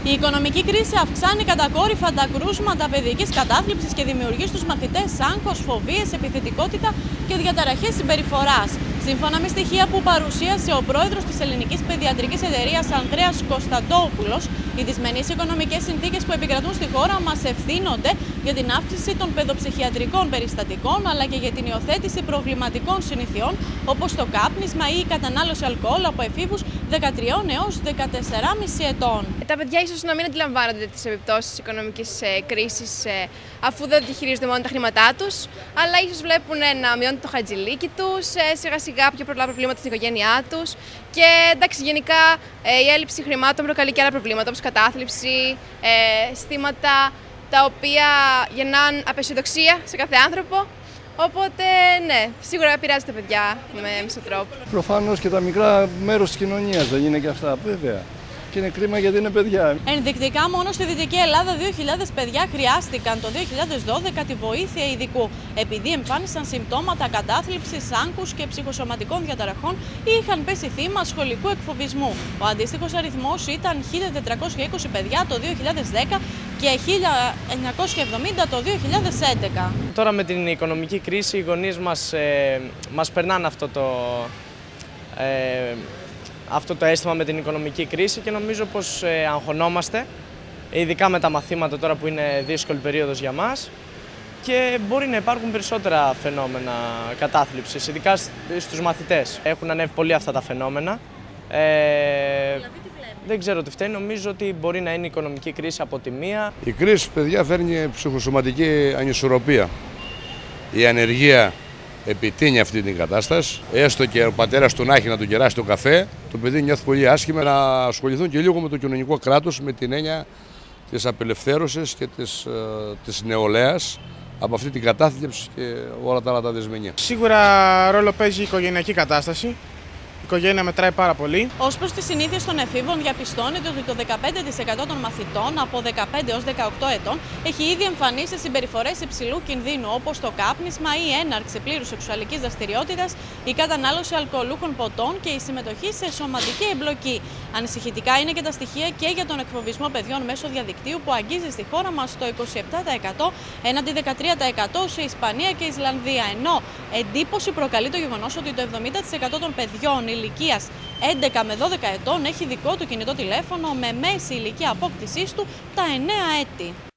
Η οικονομική κρίση αυξάνει κατακόρυφα τα κρούσματα παιδικής κατάθλιψης και δημιουργεί στους μαθητές άγχος, φοβίες, επιθετικότητα και διαταραχές συμπεριφοράς. Σύμφωνα με στοιχεία που παρουσίασε ο πρόεδρος της Ελληνικής Παιδιατρικής Εταιρείας Ανδρέας Κωνσταντόπουλος, οι δυσμενείς οικονομικές συνθήκες που επικρατούν στη χώρα μας ευθύνονται για την αύξηση των παιδοψυχιατρικών περιστατικών αλλά και για την υιοθέτηση προβληματικών συνηθιών όπως το κάπνισμα ή η κατανάλωση αλκοόλ από εφήβους 13 έως 14,5 ετών. Τα παιδιά ίσως να μην αντιλαμβάνονται τις επιπτώσεις της οικονομικής κρίσης αφού δεν διαχειρίζονται μόνο τα χρήματά τους, αλλά ίσως βλέπουν να μειώνεται το χατζηλίκι τους, σιγά σιγά πιο πολλά προβλήματα στην οικογένειά τους και εντάξει, γενικά η έλλειψη χρημάτων προκαλεί και άλλα προβλήματα όπως κατάθλιψη, αισθήματα τα οποία γεννάνε απαισιοδοξία σε κάθε άνθρωπο. Οπότε, ναι, σίγουρα επηρεάζει τα παιδιά με μισό τρόπο. Προφανώς και τα μικρά μέρος της κοινωνίας δεν είναι και αυτά, βέβαια. Και είναι κρίμα γιατί είναι παιδιά. Ενδεικτικά, μόνο στη Δυτική Ελλάδα 2.000 παιδιά χρειάστηκαν το 2012 τη βοήθεια ειδικού, επειδή εμφάνισαν συμπτώματα κατάθλιψης, άγχους και ψυχοσωματικών διαταραχών ή είχαν πέσει θύμα σχολικού εκφοβισμού. Ο αντίστοιχος αριθμός ήταν 1.420 παιδιά το 2010 και 1.970 το 2011. Τώρα με την οικονομική κρίση οι γονείς μας περνάνε αυτό το αίσθημα με την οικονομική κρίση και νομίζω πως αγχωνόμαστε, ειδικά με τα μαθήματα τώρα που είναι δύσκολη περίοδος για μας και μπορεί να υπάρχουν περισσότερα φαινόμενα κατάθλιψης, ειδικά στους μαθητές. Έχουν ανέβει πολύ αυτά τα φαινόμενα. Δεν ξέρω τι φταίει, νομίζω ότι μπορεί να είναι η οικονομική κρίση από τη μία. Η κρίση, παιδιά, φέρνει ψυχοσωματική ανισορροπία. Η ανεργία επιτείνει αυτή την κατάσταση. Έστω και ο πατέρας του να έχει να του κεράσει το καφέ, το παιδί νιώθει πολύ άσχημα. Να ασχοληθούν και λίγο με το κοινωνικό κράτος, με την έννοια της απελευθέρωσης και της νεολαίας από αυτή την κατάθλιψη και όλα τα άλλα τα δυσμενεία. Σίγουρα ρόλο παίζει η οικογενειακή κατάσταση. Η οικογένεια μετράει πάρα πολύ. Ως προς τις συνήθειες των εφήβων, διαπιστώνεται ότι το 15% των μαθητών από 15 έως 18 ετών έχει ήδη εμφανίσει συμπεριφορές υψηλού κινδύνου, όπως το κάπνισμα ή η έναρξη πλήρους σεξουαλικής δραστηριότητας, η κατανάλωση αλκοολούχων ποτών και η συμμετοχή σε σωματική εμπλοκή. Ανησυχητικά είναι και τα στοιχεία και για τον εκφοβισμό παιδιών μέσω διαδικτύου που αγγίζει στη χώρα μας το 27% έναντι 13% σε Ισπανία και Ισλανδία. Ενώ εντύπωση προκαλεί το γεγονός ότι το 70% των παιδιών ηλικίας 11 με 12 ετών έχει δικό του κινητό τηλέφωνο με μέση ηλικία απόκτησής του τα 9 έτη.